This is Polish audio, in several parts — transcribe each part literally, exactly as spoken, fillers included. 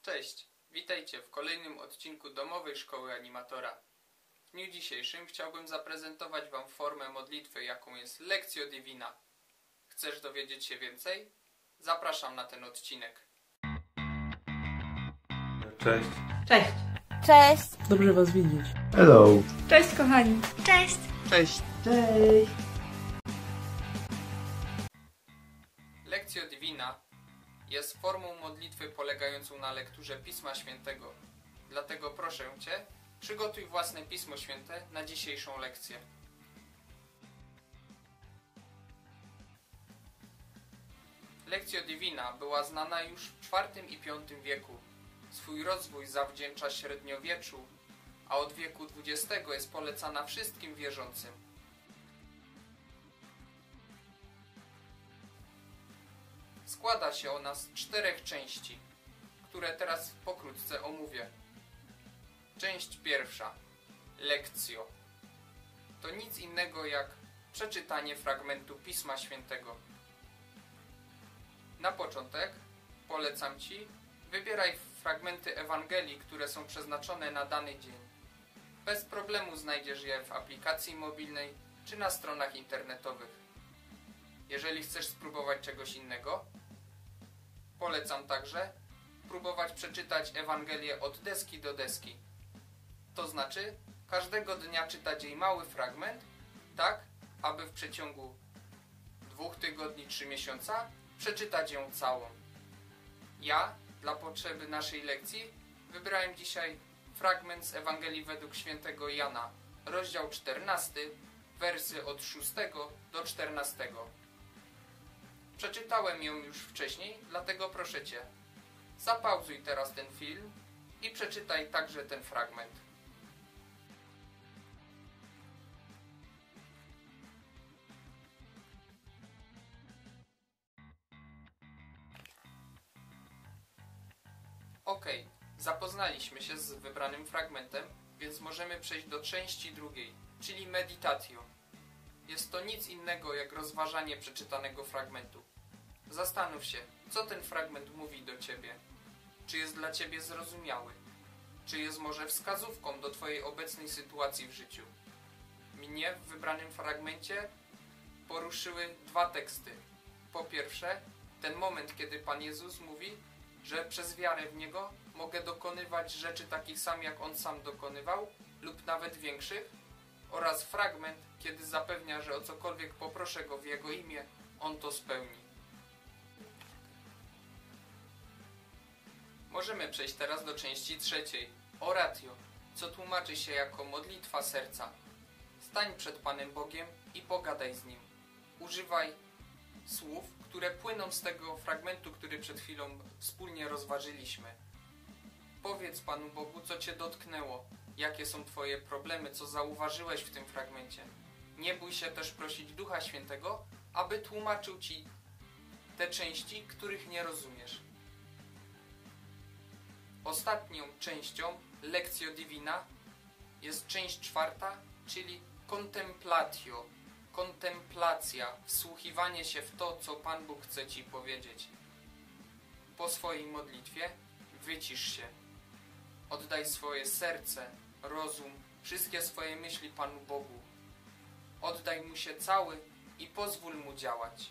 Cześć, witajcie w kolejnym odcinku Domowej Szkoły Animatora. W dniu dzisiejszym chciałbym zaprezentować Wam formę modlitwy, jaką jest Lectio Divina. Chcesz dowiedzieć się więcej? Zapraszam na ten odcinek. Cześć. Cześć. Cześć. Dobrze Was widzieć. Hello. Cześć kochani. Cześć. Cześć. Cześć. Lectio Divina jest formą modlitwy polegającą na lekturze Pisma Świętego. Dlatego proszę Cię, przygotuj własne Pismo Święte na dzisiejszą lekcję. Lectio Divina była znana już w czwartym i piątym wieku. Swój rozwój zawdzięcza średniowieczu, a od wieku dwudziestego jest polecana wszystkim wierzącym. Składa się ona z czterech części, które teraz pokrótce omówię. Część pierwsza. Lectio. To nic innego jak przeczytanie fragmentu Pisma Świętego. Na początek polecam Ci, wybieraj fragmenty Ewangelii, które są przeznaczone na dany dzień. Bez problemu znajdziesz je w aplikacji mobilnej czy na stronach internetowych. Jeżeli chcesz spróbować czegoś innego, polecam także próbować przeczytać Ewangelię od deski do deski. To znaczy, każdego dnia czytać jej mały fragment, tak aby w przeciągu dwóch tygodni, trzy miesiąca przeczytać ją całą. Ja, dla potrzeby naszej lekcji, wybrałem dzisiaj fragment z Ewangelii według świętego Jana, rozdział czternasty, wersy od szóstego do czternastego. Przeczytałem ją już wcześniej, dlatego proszę Cię, zapauzuj teraz ten film i przeczytaj także ten fragment. Ok, zapoznaliśmy się z wybranym fragmentem, więc możemy przejść do części drugiej, czyli meditatio. Jest to nic innego jak rozważanie przeczytanego fragmentu. Zastanów się, co ten fragment mówi do Ciebie. Czy jest dla Ciebie zrozumiały? Czy jest może wskazówką do Twojej obecnej sytuacji w życiu? Mnie w wybranym fragmencie poruszyły dwa teksty. Po pierwsze, ten moment, kiedy Pan Jezus mówi, że przez wiarę w Niego mogę dokonywać rzeczy takich samych, jak On sam dokonywał, lub nawet większych, oraz fragment, kiedy zapewnia, że o cokolwiek poproszę Go w Jego imię, On to spełni. Możemy przejść teraz do części trzeciej, oratio, co tłumaczy się jako modlitwa serca. Stań przed Panem Bogiem i pogadaj z Nim. Używaj słów, które płyną z tego fragmentu, który przed chwilą wspólnie rozważyliśmy. Powiedz Panu Bogu, co Cię dotknęło, jakie są Twoje problemy, co zauważyłeś w tym fragmencie. Nie bój się też prosić Ducha Świętego, aby tłumaczył Ci te części, których nie rozumiesz. Ostatnią częścią Lectio Divina jest część czwarta, czyli contemplatio, kontemplacja, wsłuchiwanie się w to, co Pan Bóg chce Ci powiedzieć. Po swojej modlitwie wycisz się. Oddaj swoje serce, rozum, wszystkie swoje myśli Panu Bogu. Oddaj Mu się cały i pozwól Mu działać.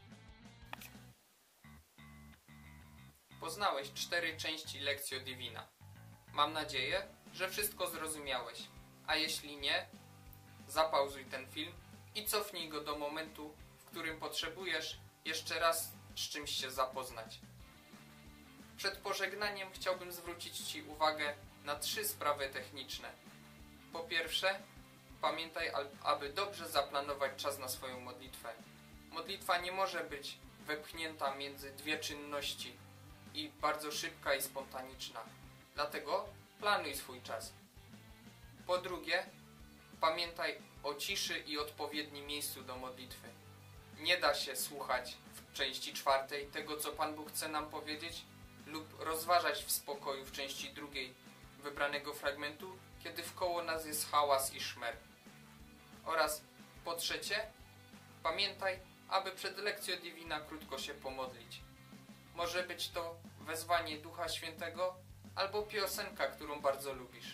Poznałeś cztery części Lectio Divina. Mam nadzieję, że wszystko zrozumiałeś, a jeśli nie, zapauzuj ten film i cofnij go do momentu, w którym potrzebujesz jeszcze raz z czymś się zapoznać. Przed pożegnaniem chciałbym zwrócić Ci uwagę na trzy sprawy techniczne. Po pierwsze, pamiętaj, aby dobrze zaplanować czas na swoją modlitwę. Modlitwa nie może być wepchnięta między dwie czynności i bardzo szybka i spontaniczna. Dlatego planuj swój czas. Po drugie, pamiętaj o ciszy i odpowiednim miejscu do modlitwy. Nie da się słuchać w części czwartej tego, co Pan Bóg chce nam powiedzieć, lub rozważać w spokoju w części drugiej wybranego fragmentu, kiedy wkoło nas jest hałas i szmer. Oraz po trzecie, pamiętaj, aby przed Lectio Divina krótko się pomodlić. Może być to wezwanie Ducha Świętego albo piosenka, którą bardzo lubisz.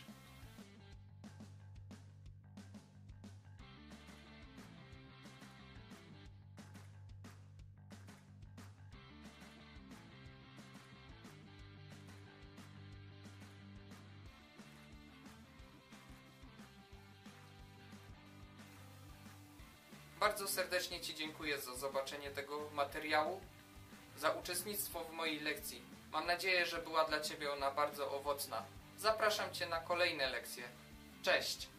Bardzo serdecznie Ci dziękuję za zobaczenie tego materiału, za uczestnictwo w mojej lekcji. Mam nadzieję, że była dla Ciebie ona bardzo owocna. Zapraszam Cię na kolejne lekcje. Cześć!